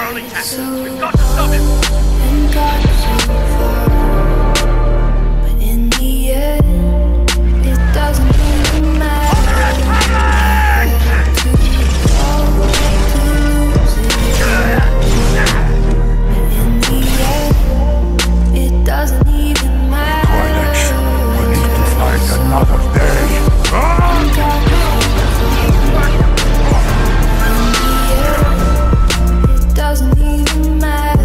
our only chance. We've got to stop him! And got so far, but in the end, it doesn't even matter. To fall, to lose it all. But in the end, it doesn't even matter. We need to fight another day. And got so far, in the end, it doesn't even matter.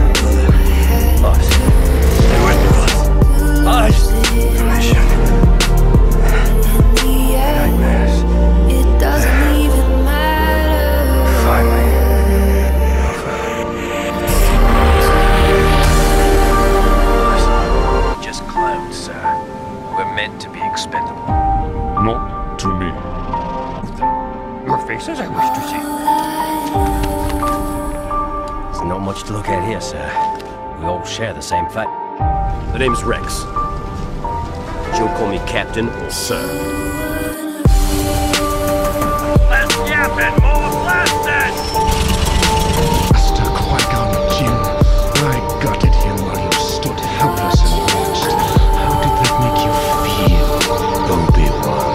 To be expendable. Not to me. Your faces, I wish to see. There's not much to look at here, sir. We all share the same fate. The name's Rex. But you'll call me Captain or Sir. Less yapping, more blasting! Master Qui-Gon Jinn, I gutted him while you stood helpless and watched. How did that make you feel, Obi-Wan?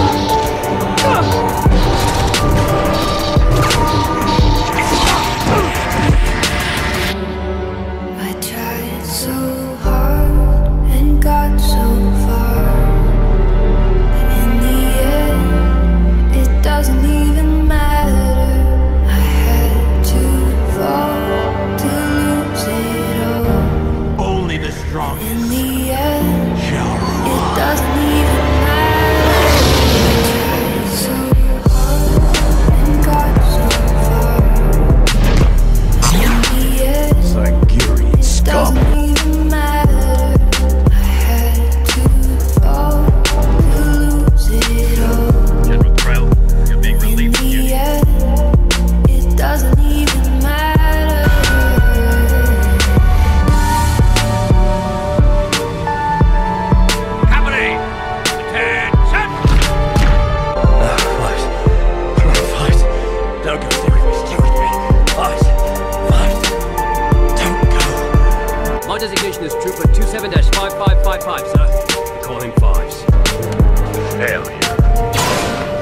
I tried so hard and got so far, but in the end, it doesn't even matter. I had to fall to lose it all. Only the strongest. In the end, it doesn't even matter. I tried so hard and got so far. In the end, Sigurian it scum. doesn't even matter. I had to fall to lose it all. General Krell, you're being In relieved from the duty. end, it doesn't even matter. Company! Attention! Fight. Come on, fight. Don't go. Stay with me. Stay with me. Fight. Fight. Don't go. My designation is Trooper 27-5555, sir. We call him Fives. Failure.